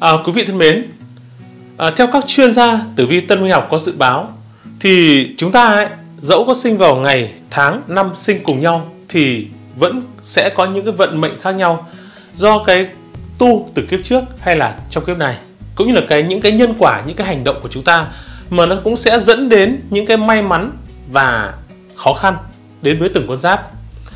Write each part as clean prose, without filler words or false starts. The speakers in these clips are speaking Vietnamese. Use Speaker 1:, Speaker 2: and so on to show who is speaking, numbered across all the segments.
Speaker 1: Quý vị thân mến, theo các chuyên gia tử vi Tân Minh học có dự báo thì chúng ta dẫu có sinh vào ngày, tháng, năm sinh cùng nhau thì vẫn sẽ có những cái vận mệnh khác nhau do cái tu từ kiếp trước hay là trong kiếp này, cũng như là những cái nhân quả, những cái hành động của chúng ta mà nó cũng sẽ dẫn đến những cái may mắn và khó khăn đến với từng con giáp.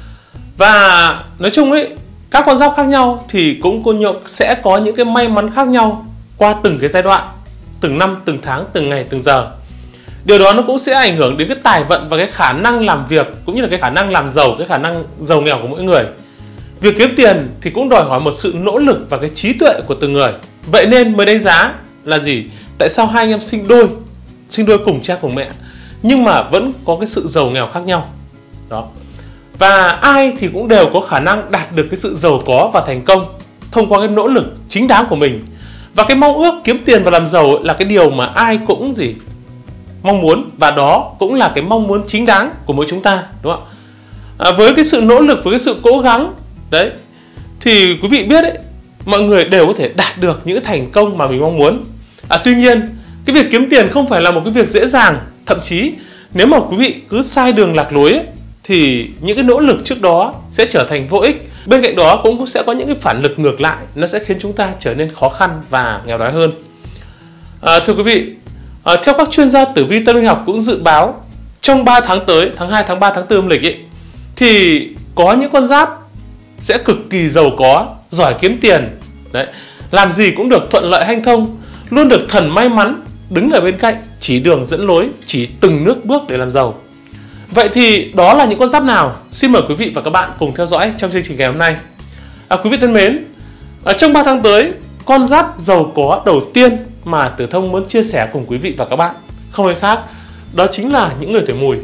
Speaker 1: Và nói chung các con giáp khác nhau thì cũng sẽ có những cái may mắn khác nhau qua từng cái giai đoạn, từng năm, từng tháng, từng ngày, từng giờ. Điều đó nó cũng sẽ ảnh hưởng đến cái tài vận và cái khả năng làm việc, cũng như là cái khả năng làm giàu, cái khả năng giàu nghèo của mỗi người. Việc kiếm tiền thì cũng đòi hỏi một sự nỗ lực và cái trí tuệ của từng người. Vậy nên mới đánh giá là gì? Tại sao hai anh em sinh đôi cùng cha cùng mẹ nhưng mà vẫn có cái sự giàu nghèo khác nhau. Đó. Và ai thì cũng đều có khả năng đạt được cái sự giàu có và thành công thông qua cái nỗ lực chính đáng của mình. Và cái mong ước kiếm tiền và làm giàu là cái điều mà ai cũng mong muốn, và đó cũng là cái mong muốn chính đáng của mỗi chúng ta, đúng không ạ? Với cái sự nỗ lực, với cái sự cố gắng đấy thì quý vị biết mọi người đều có thể đạt được những thành công mà mình mong muốn. Tuy nhiên cái việc kiếm tiền không phải là một cái việc dễ dàng, thậm chí nếu mà quý vị cứ sai đường lạc lối thì những cái nỗ lực trước đó sẽ trở thành vô ích. Bên cạnh đó cũng sẽ có những cái phản lực ngược lại, nó sẽ khiến chúng ta trở nên khó khăn và nghèo đói hơn. Thưa quý vị, theo các chuyên gia tử vi Tân Minh học cũng dự báo trong 3 tháng tới, tháng 2, tháng 3, tháng 4 âm lịch thì có những con giáp sẽ cực kỳ giàu có, giỏi kiếm tiền. Đấy, làm gì cũng được thuận lợi hanh thông, luôn được thần may mắn đứng ở bên cạnh, chỉ đường dẫn lối, chỉ từng nước bước để làm giàu. Vậy thì đó là những con giáp nào? Xin mời quý vị và các bạn cùng theo dõi trong chương trình ngày hôm nay. Quý vị thân mến, trong 3 tháng tới, con giáp giàu có đầu tiên mà Tử Thông muốn chia sẻ cùng quý vị và các bạn không ai khác, đó chính là những người tuổi Mùi.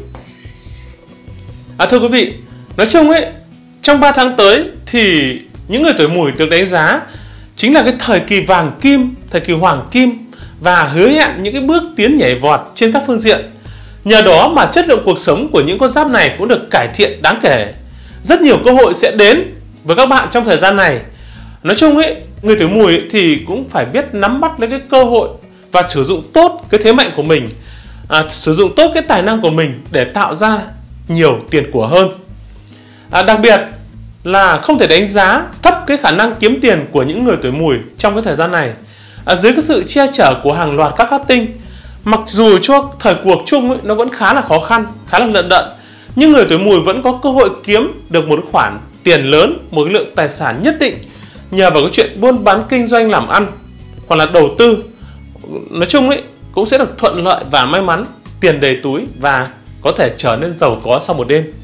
Speaker 1: Thưa quý vị, nói chung trong 3 tháng tới thì những người tuổi Mùi được đánh giá chính là cái thời kỳ vàng kim, thời kỳ hoàng kim, và hứa hẹn những cái bước tiến nhảy vọt trên các phương diện. Nhờ đó mà chất lượng cuộc sống của những con giáp này cũng được cải thiện đáng kể. Rất nhiều cơ hội sẽ đến với các bạn trong thời gian này. Nói chung người tuổi Mùi thì cũng phải biết nắm bắt lấy cái cơ hội và sử dụng tốt cái thế mạnh của mình, sử dụng tốt cái tài năng của mình để tạo ra nhiều tiền của hơn. Đặc biệt là không thể đánh giá thấp cái khả năng kiếm tiền của những người tuổi Mùi trong cái thời gian này. Dưới cái sự che chở của hàng loạt các tinh, mặc dù cho thời cuộc chung nó vẫn khá là khó khăn, khá là lận đận, nhưng người tuổi Mùi vẫn có cơ hội kiếm được một khoản tiền lớn, một cái lượng tài sản nhất định nhờ vào cái chuyện buôn bán kinh doanh làm ăn hoặc là đầu tư. Nói chung cũng sẽ được thuận lợi và may mắn, tiền đầy túi và có thể trở nên giàu có sau một đêm.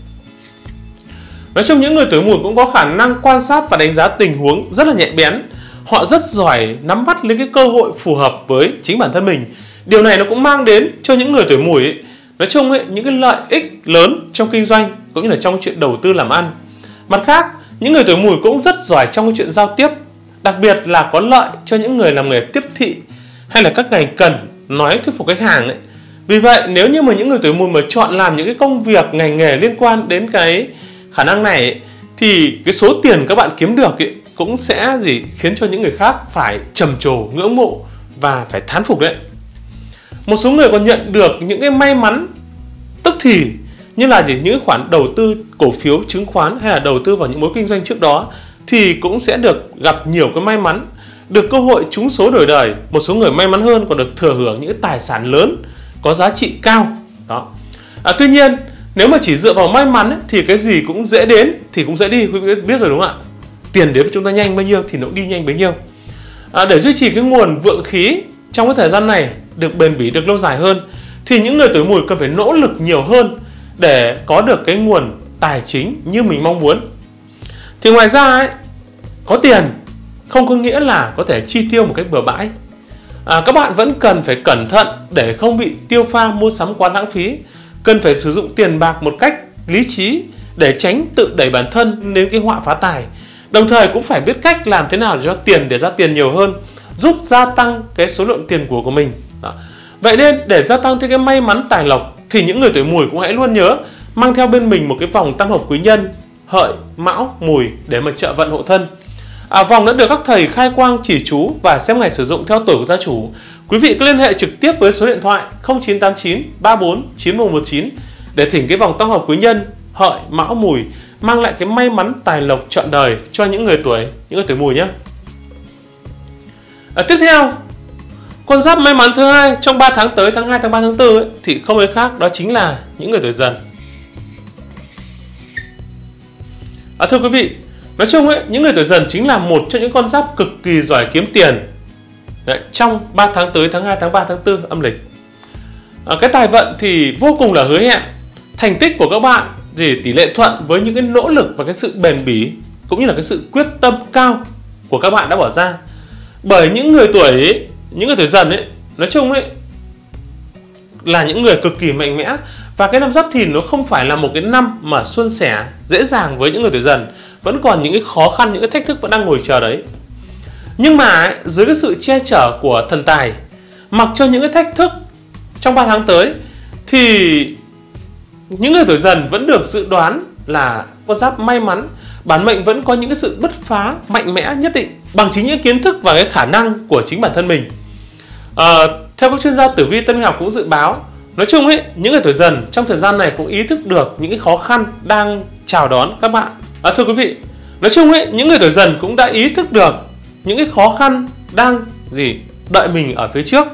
Speaker 1: Nói chung những người tuổi Mùi cũng có khả năng quan sát và đánh giá tình huống rất là nhạy bén. Họ rất giỏi nắm bắt lấy cái cơ hội phù hợp với chính bản thân mình. Điều này nó cũng mang đến cho những người tuổi Mùi nói chung những cái lợi ích lớn trong kinh doanh cũng như là trong chuyện đầu tư làm ăn. Mặt khác, những người tuổi Mùi cũng rất giỏi trong cái chuyện giao tiếp, đặc biệt là có lợi cho những người làm nghề tiếp thị hay là các ngành cần nói thuyết phục khách hàng Vì vậy nếu như mà những người tuổi Mùi mà chọn làm những cái công việc ngành nghề liên quan đến cái khả năng này thì cái số tiền các bạn kiếm được cũng sẽ khiến cho những người khác phải trầm trồ, ngưỡng mộ và phải thán phục đấy. Một số người còn nhận được những cái may mắn tức thì, như là những khoản đầu tư cổ phiếu, chứng khoán hay là đầu tư vào những mối kinh doanh trước đó, thì cũng sẽ được gặp nhiều cái may mắn, được cơ hội trúng số đổi đời. Một số người may mắn hơn còn được thừa hưởng những cái tài sản lớn có giá trị cao đó. Tuy nhiên nếu mà chỉ dựa vào may mắn thì cái gì cũng dễ đến thì cũng dễ đi, quý vị biết rồi đúng không ạ? Tiền đến với chúng ta nhanh bao nhiêu thì nó cũng đi nhanh bấy nhiêu. Để duy trì cái nguồn vượng khí trong cái thời gian này được bền bỉ, được lâu dài hơn, thì những người tuổi Mùi cần phải nỗ lực nhiều hơn để có được cái nguồn tài chính như mình mong muốn. Thì ngoài ra có tiền không có nghĩa là có thể chi tiêu một cách bừa bãi. Các bạn vẫn cần phải cẩn thận để không bị tiêu pha mua sắm quá lãng phí. Cần phải sử dụng tiền bạc một cách lý trí để tránh tự đẩy bản thân đến cái họa phá tài. Đồng thời cũng phải biết cách làm thế nào để ra tiền nhiều hơn, giúp gia tăng cái số lượng tiền của mình. Vậy nên để gia tăng thêm cái may mắn tài lộc thì những người tuổi Mùi cũng hãy luôn nhớ mang theo bên mình một cái vòng tam hợp quý nhân Hợi, Mão, Mùi để mà trợ vận hộ thân. Vòng đã được các thầy khai quang chỉ chú và xem ngày sử dụng theo tuổi của gia chủ. Quý vị cứ liên hệ trực tiếp với số điện thoại 0989 34 9119 để thỉnh cái vòng tam hợp quý nhân Hợi, Mão, Mùi mang lại cái may mắn tài lộc trọn đời cho những người tuổi Mùi nhé. Tiếp theo, con giáp may mắn thứ hai trong 3 tháng tới, tháng 2, tháng 3, tháng 4 ấy, thì không ai khác đó chính là những người tuổi Dần. Thưa quý vị, nói chung ấy, những người tuổi Dần chính là một trong những con giáp cực kỳ giỏi kiếm tiền trong 3 tháng tới, tháng 2, tháng 3, tháng 4 âm lịch. Cái tài vận thì vô cùng là hứa hẹn. Thành tích của các bạn thì tỷ lệ thuận với những cái nỗ lực và cái sự bền bỉ cũng như là cái sự quyết tâm cao của các bạn đã bỏ ra. Bởi những người tuổi Dần ấy, nói chung ấy là những người cực kỳ mạnh mẽ, và cái năm Giáp Thìn nó không phải là một cái năm mà suôn sẻ dễ dàng với những người tuổi Dần, vẫn còn những cái khó khăn, những cái thách thức vẫn đang ngồi chờ đấy. Nhưng mà dưới cái sự che chở của thần tài, mặc cho những cái thách thức trong 3 tháng tới thì những người tuổi Dần vẫn được dự đoán là con giáp may mắn. Bản mệnh vẫn có những cái sự bứt phá mạnh mẽ nhất định bằng chính những kiến thức và cái khả năng của chính bản thân mình. Theo các chuyên gia tử vi Tân Minh học cũng dự báo, nói chung ấy, những người tuổi Dần trong thời gian này cũng ý thức được những cái khó khăn đang chào đón các bạn. Thưa quý vị, nói chung ấy, những người tuổi Dần cũng đã ý thức được những cái khó khăn đang đợi mình ở phía trước,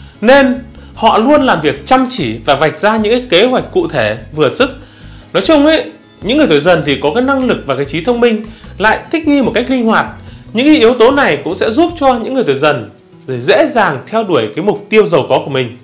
Speaker 1: nên họ luôn làm việc chăm chỉ và vạch ra những cái kế hoạch cụ thể vừa sức. Nói chung ấy, những người tuổi Dần thì có cái năng lực và cái trí thông minh, lại thích nghi một cách linh hoạt. Những cái yếu tố này cũng sẽ giúp cho những người tuổi Dần dễ dàng theo đuổi cái mục tiêu giàu có của mình.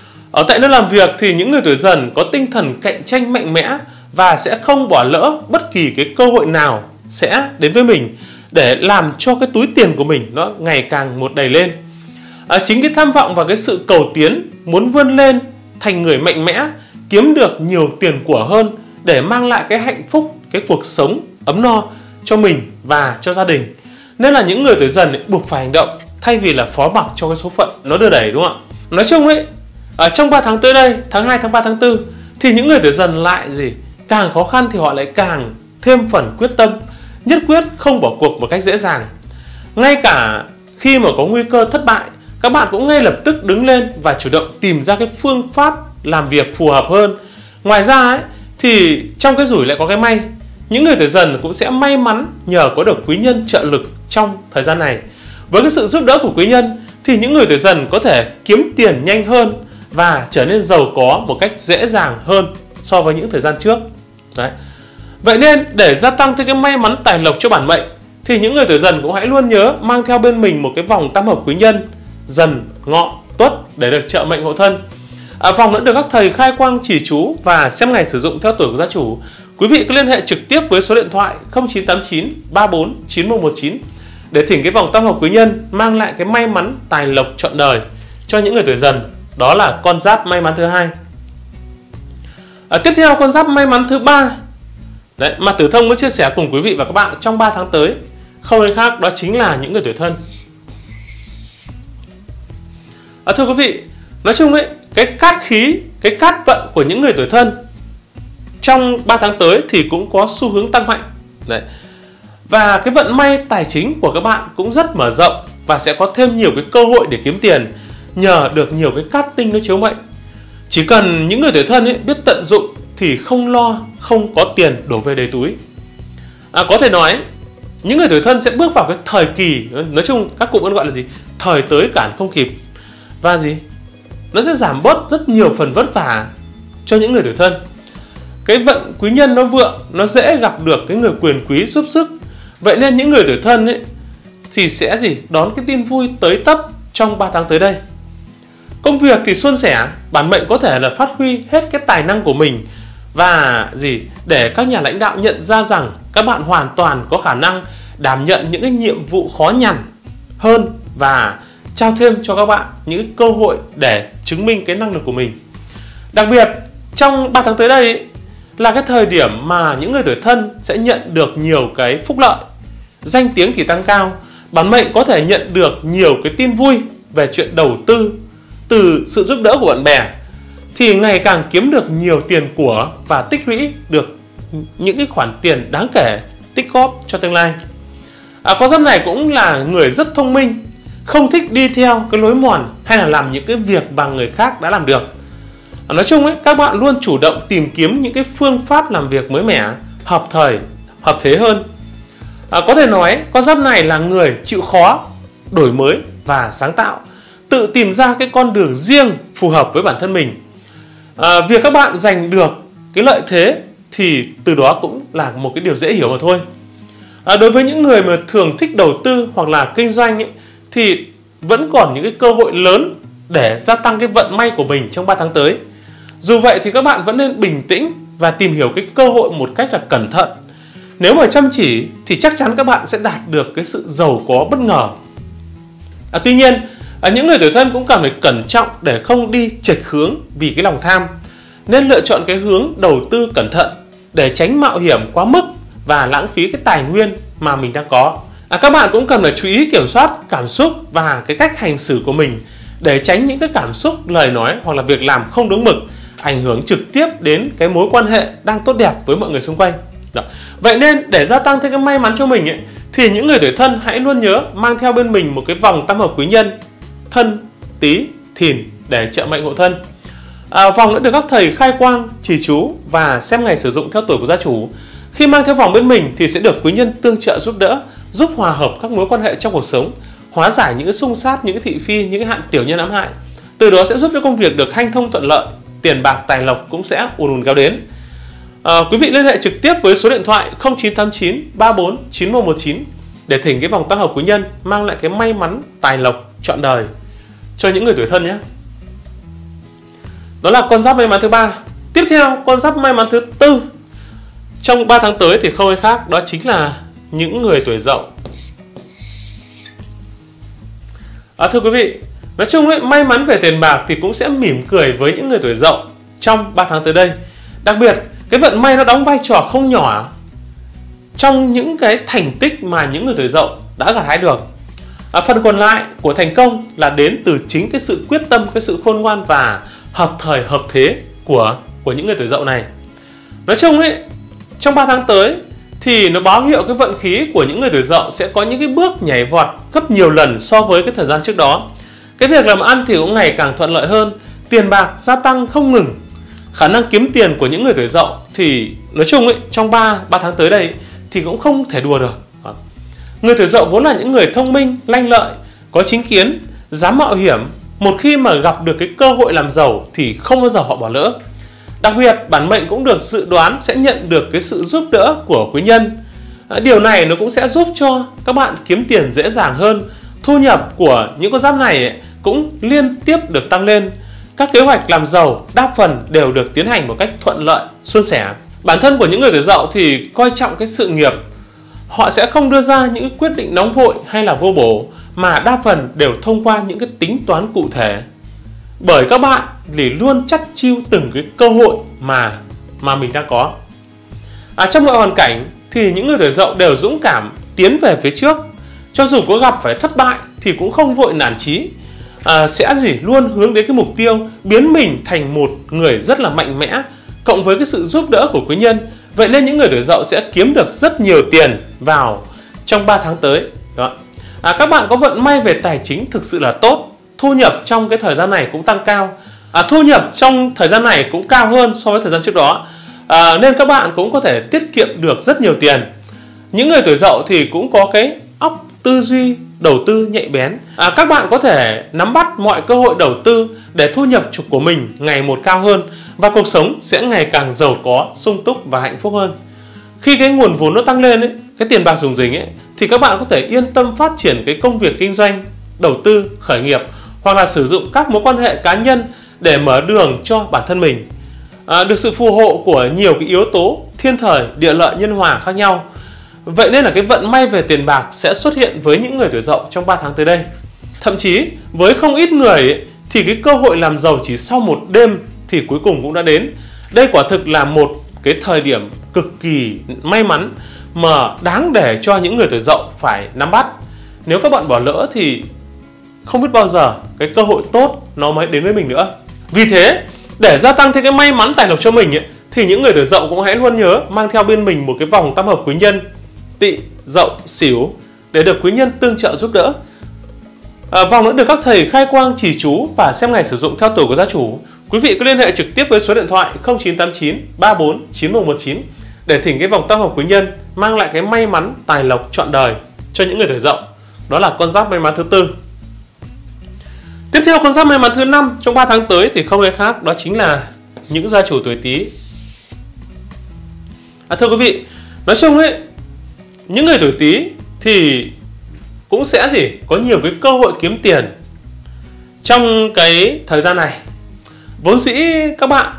Speaker 1: Ở tại nơi làm việc thì những người tuổi Dần có tinh thần cạnh tranh mạnh mẽ và sẽ không bỏ lỡ bất kỳ cái cơ hội nào sẽ đến với mình để làm cho cái túi tiền của mình nó ngày càng một đầy lên. Chính cái tham vọng và cái sự cầu tiến, muốn vươn lên thành người mạnh mẽ, kiếm được nhiều tiền của hơn để mang lại cái hạnh phúc, cái cuộc sống ấm no cho mình và cho gia đình. Nên là những người tuổi Dần buộc phải hành động thay vì là phó mặc cho cái số phận nó đưa đẩy, đúng không ạ? Nói chung ấy, trong 3 tháng tới đây, tháng 2, tháng 3, tháng 4 thì những người tuổi Dần lại càng khó khăn thì họ lại càng thêm phần quyết tâm, nhất quyết không bỏ cuộc một cách dễ dàng. Ngay cả khi mà có nguy cơ thất bại, các bạn cũng ngay lập tức đứng lên và chủ động tìm ra cái phương pháp làm việc phù hợp hơn. Ngoài ra ấy, thì trong cái rủi lại có cái may. Những người tuổi Dần cũng sẽ may mắn nhờ có được quý nhân trợ lực trong thời gian này. Với cái sự giúp đỡ của quý nhân thì những người tuổi Dần có thể kiếm tiền nhanh hơn và trở nên giàu có một cách dễ dàng hơn so với những thời gian trước. Đấy. Vậy nên để gia tăng thêm cái may mắn tài lộc cho bản mệnh thì những người tuổi Dần cũng hãy luôn nhớ mang theo bên mình một cái vòng tam hợp quý nhân Dần, Ngọ, Tuất để được trợ mệnh hộ thân. Vòng đã được các thầy khai quang chỉ chú và xem ngày sử dụng theo tuổi của gia chủ. Quý vị cứ liên hệ trực tiếp với số điện thoại 0989 34 9119 để thỉnh cái vòng tam hợp quý nhân mang lại cái may mắn tài lộc trọn đời cho những người tuổi Dần. Đó là con giáp may mắn thứ hai. Tiếp theo, con giáp may mắn thứ ba mà Tử Thông muốn chia sẻ cùng quý vị và các bạn trong 3 tháng tới không ai khác đó chính là những người tuổi Thân. Thưa quý vị, nói chung ấy, cái cát khí, cái cát vận của những người tuổi Thân trong 3 tháng tới thì cũng có xu hướng tăng mạnh. Đấy. Và cái vận may tài chính của các bạn cũng rất mở rộng và sẽ có thêm nhiều cái cơ hội để kiếm tiền nhờ được nhiều cái cát tinh nó chiếu mệnh. Chỉ cần những người tuổi Thân ấy biết tận dụng thì không lo không có tiền đổ về đầy túi. Có thể nói những người tuổi Thân sẽ bước vào cái thời kỳ, nói chung các cụ vẫn gọi là thời tới cản không kịp, và nó sẽ giảm bớt rất nhiều phần vất vả cho những người tuổi Thân. Cái vận quý nhân nó vượng, nó dễ gặp được cái người quyền quý giúp sức. Vậy nên những người tuổi Thân ấy thì sẽ đón cái tin vui tới tấp trong 3 tháng tới đây. Công việc thì suôn sẻ, bản mệnh có thể là phát huy hết cái tài năng của mình và để các nhà lãnh đạo nhận ra rằng các bạn hoàn toàn có khả năng đảm nhận những cái nhiệm vụ khó nhằn hơn và trao thêm cho các bạn những cái cơ hội để chứng minh cái năng lực của mình. Đặc biệt trong 3 tháng tới đây là cái thời điểm mà những người tuổi Thân sẽ nhận được nhiều cái phúc lợi, danh tiếng thì tăng cao. Bản mệnh có thể nhận được nhiều cái tin vui về chuyện đầu tư từ sự giúp đỡ của bạn bè, thì ngày càng kiếm được nhiều tiền của và tích lũy được những cái khoản tiền đáng kể tích góp cho tương lai. Con giáp này cũng là người rất thông minh, không thích đi theo cái lối mòn hay là làm những cái việc mà người khác đã làm được. Nói chung ấy, các bạn luôn chủ động tìm kiếm những cái phương pháp làm việc mới mẻ, hợp thời, hợp thế hơn. Có thể nói con giáp này là người chịu khó, đổi mới và sáng tạo, tự tìm ra cái con đường riêng phù hợp với bản thân mình. Việc các bạn giành được cái lợi thế thì từ đó cũng là một cái điều dễ hiểu mà thôi. Đối với những người mà thường thích đầu tư hoặc là kinh doanh ấy, thì vẫn còn những cái cơ hội lớn để gia tăng cái vận may của mình trong 3 tháng tới. Dù vậy thì các bạn vẫn nên bình tĩnh và tìm hiểu cái cơ hội một cách là cẩn thận. Nếu mà chăm chỉ thì chắc chắn các bạn sẽ đạt được cái sự giàu có bất ngờ. Tuy nhiên, những người tuổi Thân cũng cần phải cẩn trọng để không đi chệch hướng vì cái lòng tham. Nên lựa chọn cái hướng đầu tư cẩn thận để tránh mạo hiểm quá mức và lãng phí cái tài nguyên mà mình đang có. Các bạn cũng cần phải chú ý kiểm soát cảm xúc và cái cách hành xử của mình để tránh những cái cảm xúc, lời nói hoặc là việc làm không đúng mực ảnh hưởng trực tiếp đến cái mối quan hệ đang tốt đẹp với mọi người xung quanh. Vậy nên để gia tăng thêm cái may mắn cho mình ấy, thì những người tuổi Thân hãy luôn nhớ mang theo bên mình một cái vòng tam hợp quý nhân Thân, Tý, Thìn để trợ mệnh hộ thân. Vòng đã được các thầy khai quang, trì chú và xem ngày sử dụng theo tuổi của gia chủ. Khi mang theo vòng bên mình thì sẽ được quý nhân tương trợ giúp đỡ, giúp hòa hợp các mối quan hệ trong cuộc sống, hóa giải những cái xung sát, những cái thị phi, những cái hạn tiểu nhân ám hại. Từ đó sẽ giúp cho công việc được hanh thông thuận lợi, tiền bạc tài lộc cũng sẽ ùn ùn kéo đến. Quý vị liên hệ trực tiếp với số điện thoại 0989 34 9119 để thỉnh cái vòng tam hợp quý nhân mang lại cái may mắn tài lộc trọn đời cho những người tuổi Thân nhé. Đó là con giáp may mắn thứ 3. Tiếp theo, con giáp may mắn thứ 4 trong 3 tháng tới thì không ai khác, đó chính là những người tuổi Dậu. Thưa quý vị, nói chung ấy, may mắn về tiền bạc thì cũng sẽ mỉm cười với những người tuổi Dậu trong 3 tháng tới đây. Đặc biệt, cái vận may nó đóng vai trò không nhỏ trong những cái thành tích mà những người tuổi Dậu đã gặt hái được. Phần còn lại của thành công là đến từ chính cái sự quyết tâm, cái sự khôn ngoan và hợp thời hợp thế của những người tuổi Dậu này. Nói chung ấy, trong 3 tháng tới thì nó báo hiệu cái vận khí của những người tuổi Dậu sẽ có những cái bước nhảy vọt gấp nhiều lần so với cái thời gian trước đó. Cái việc làm ăn thì cũng ngày càng thuận lợi hơn, tiền bạc gia tăng không ngừng. Khả năng kiếm tiền của những người tuổi Dậu thì nói chung ấy, trong 3 tháng tới đây thì cũng không thể đùa được. Người tuổi Dậu vốn là những người thông minh, lanh lợi, có chính kiến, dám mạo hiểm. Một khi mà gặp được cái cơ hội làm giàu thì không bao giờ họ bỏ lỡ. Đặc biệt, bản mệnh cũng được dự đoán sẽ nhận được cái sự giúp đỡ của quý nhân. Điều này nó cũng sẽ giúp cho các bạn kiếm tiền dễ dàng hơn. Thu nhập của những con giáp này cũng liên tiếp được tăng lên. Các kế hoạch làm giàu đa phần đều được tiến hành một cách thuận lợi, suôn sẻ. Bản thân của những người tuổi Dậu thì coi trọng cái sự nghiệp. Họ sẽ không đưa ra những quyết định nóng vội hay là vô bổ, mà đa phần đều thông qua những cái tính toán cụ thể. Bởi các bạn thì luôn chắt chiu từng cái cơ hội mà mình đang có. Trong mọi hoàn cảnh thì những người tuổi Dậu đều dũng cảm tiến về phía trước. Cho dù có gặp phải thất bại thì cũng không vội nản chí. Sẽ luôn hướng đến cái mục tiêu biến mình thành một người rất là mạnh mẽ, cộng với cái sự giúp đỡ của quý nhân. Vậy nên những người tuổi Dậu sẽ kiếm được rất nhiều tiền vào trong 3 tháng tới. Đó. Các bạn có vận may về tài chính thực sự là tốt. Thu nhập trong cái thời gian này cũng tăng cao. Thu nhập trong thời gian này cũng cao hơn so với thời gian trước đó. Nên các bạn cũng có thể tiết kiệm được rất nhiều tiền. Những người tuổi Dậu thì cũng có cái óc tư duy đầu tư nhạy bén. Các bạn có thể nắm bắt mọi cơ hội đầu tư để thu nhập của mình ngày một cao hơn, và cuộc sống sẽ ngày càng giàu có, sung túc và hạnh phúc hơn. Khi cái nguồn vốn nó tăng lên ấy, cái tiền bạc rủng rỉnh ấy, thì các bạn có thể yên tâm phát triển cái công việc kinh doanh, đầu tư, khởi nghiệp, hoặc là sử dụng các mối quan hệ cá nhân để mở đường cho bản thân mình. Được sự phù hộ của nhiều cái yếu tố thiên thời, địa lợi, nhân hòa khác nhau. Vậy nên là cái vận may về tiền bạc sẽ xuất hiện với những người tuổi Dậu trong 3 tháng tới đây. Thậm chí với không ít người ấy, thì cái cơ hội làm giàu chỉ sau một đêm thì cuối cùng cũng đã đến. Đây quả thực là một cái thời điểm cực kỳ may mắn mà đáng để cho những người tuổi Dậu phải nắm bắt. Nếu các bạn bỏ lỡ thì không biết bao giờ cái cơ hội tốt nó mới đến với mình nữa. Vì thế, để gia tăng thêm cái may mắn tài lộc cho mình ấy, thì những người tuổi Dậu cũng hãy luôn nhớ mang theo bên mình một cái vòng tam hợp quý nhân Tỵ, Dậu, Sửu để được quý nhân tương trợ giúp đỡ. Vòng đã được các thầy khai quang chỉ chú và xem ngày sử dụng theo tuổi của gia chủ. Quý vị cứ liên hệ trực tiếp với số điện thoại 0989 34 9119 để thỉnh cái vòng tam hợp quý nhân mang lại cái may mắn tài lộc trọn đời cho những người tuổi Dậu. Đó là con giáp may mắn thứ tư. Tiếp theo con giáp may mắn thứ 5 trong 3 tháng tới thì không ai khác, đó chính là những gia chủ tuổi Tý. Thưa quý vị, nói chung ấy, những người tuổi Tý thì cũng sẽ có nhiều cái cơ hội kiếm tiền trong cái thời gian này. Vốn dĩ các bạn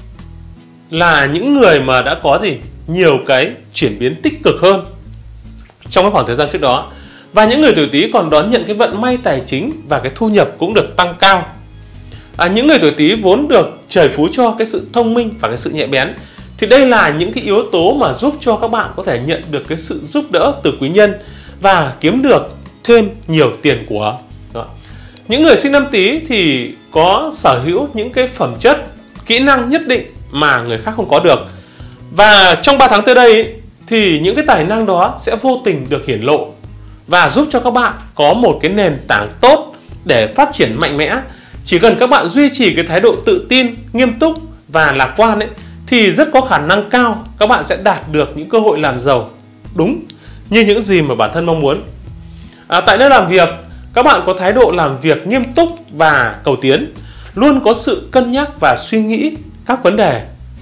Speaker 1: là những người mà đã có nhiều cái chuyển biến tích cực hơn trong cái khoảng thời gian trước đó. Và những người tuổi Tý còn đón nhận cái vận may tài chính và cái thu nhập cũng được tăng cao. Những người tuổi Tý vốn được trời phú cho cái sự thông minh và cái sự nhạy bén, thì đây là những cái yếu tố mà giúp cho các bạn có thể nhận được cái sự giúp đỡ từ quý nhân và kiếm được thêm nhiều tiền của. Những người sinh năm Tý thì có sở hữu những cái phẩm chất, kỹ năng nhất định mà người khác không có được. Và trong 3 tháng tới đây thì những cái tài năng đó sẽ vô tình được hiển lộ và giúp cho các bạn có một cái nền tảng tốt để phát triển mạnh mẽ. Chỉ cần các bạn duy trì cái thái độ tự tin, nghiêm túc và lạc quan thì rất có khả năng cao các bạn sẽ đạt được những cơ hội làm giàu đúng như những gì mà bản thân mong muốn. Tại nơi làm việc, các bạn có thái độ làm việc nghiêm túc và cầu tiến, luôn có sự cân nhắc và suy nghĩ các vấn đề,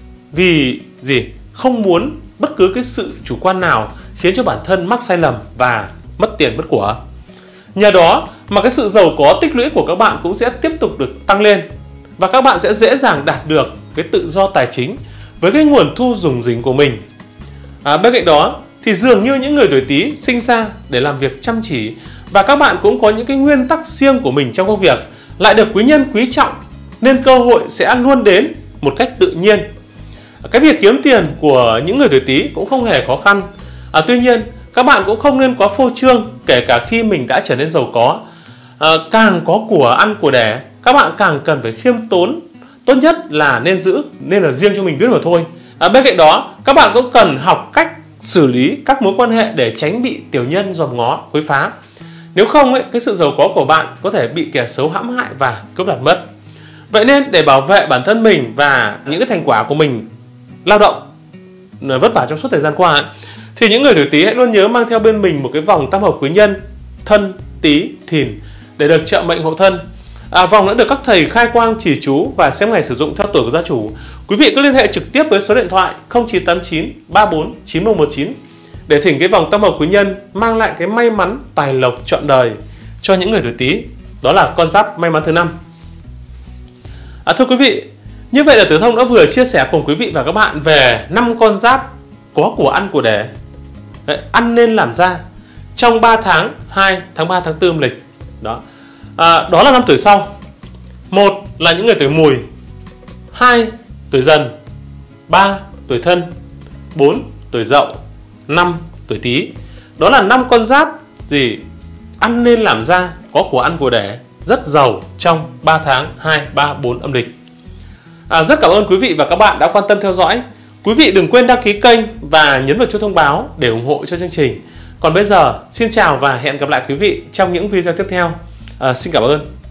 Speaker 1: vì không muốn bất cứ cái sự chủ quan nào khiến cho bản thân mắc sai lầm và mất tiền mất của. Nhờ đó mà cái sự giàu có tích lũy của các bạn cũng sẽ tiếp tục được tăng lên, và các bạn sẽ dễ dàng đạt được cái tự do tài chính với cái nguồn thu rủng rỉnh của mình. Bên cạnh đó thì dường như những người tuổi Tý sinh ra để làm việc chăm chỉ, và các bạn cũng có những cái nguyên tắc riêng của mình trong công việc, lại được quý nhân quý trọng, nên cơ hội sẽ luôn đến một cách tự nhiên. Cái việc kiếm tiền của những người tuổi Tý cũng không hề khó khăn. Tuy nhiên các bạn cũng không nên quá phô trương, kể cả khi mình đã trở nên giàu có. Càng có của ăn của đẻ, các bạn càng cần phải khiêm tốn. Tốt nhất là nên là riêng cho mình biết mà thôi. Bên cạnh đó, các bạn cũng cần học cách xử lý các mối quan hệ để tránh bị tiểu nhân dòm ngó, quấy phá. Nếu không cái sự giàu có của bạn có thể bị kẻ xấu hãm hại và cướp đoạt mất. Vậy nên để bảo vệ bản thân mình và những cái thành quả của mình lao động vất vả trong suốt thời gian qua thì những người tuổi Tý hãy luôn nhớ mang theo bên mình một cái vòng tam hợp quý nhân Thân, Tý, Thìn để được trợ mệnh hộ thân. Vòng đã được các thầy khai quang chỉ chú và xem ngày sử dụng theo tuổi của gia chủ. Quý vị cứ liên hệ trực tiếp với số điện thoại 0989 34 9119 để thỉnh cái vòng tam hợp quý nhân mang lại cái may mắn tài lộc trọn đời cho những người tuổi Tý. Đó là con giáp may mắn thứ 5. Thưa quý vị, như vậy là Tử Thông đã vừa chia sẻ cùng quý vị và các bạn về 5 con giáp có của ăn của đẻ, ăn nên làm ra trong 3 tháng 2, tháng 3, tháng 4 âm lịch. Đó là 5 tuổi sau. 1 là những người tuổi Mùi, 2 tuổi Dần, 3 tuổi Thân, 4 tuổi Dậu, 5 tuổi Tý. Đó là 5 con giáp ăn nên làm ra, có của ăn của đẻ, rất giàu trong 3 tháng 2, 3, 4 âm lịch. Rất cảm ơn quý vị và các bạn đã quan tâm theo dõi. Quý vị đừng quên đăng ký kênh và nhấn vào chuông thông báo để ủng hộ cho chương trình. Còn bây giờ, xin chào và hẹn gặp lại quý vị trong những video tiếp theo. Xin cảm ơn.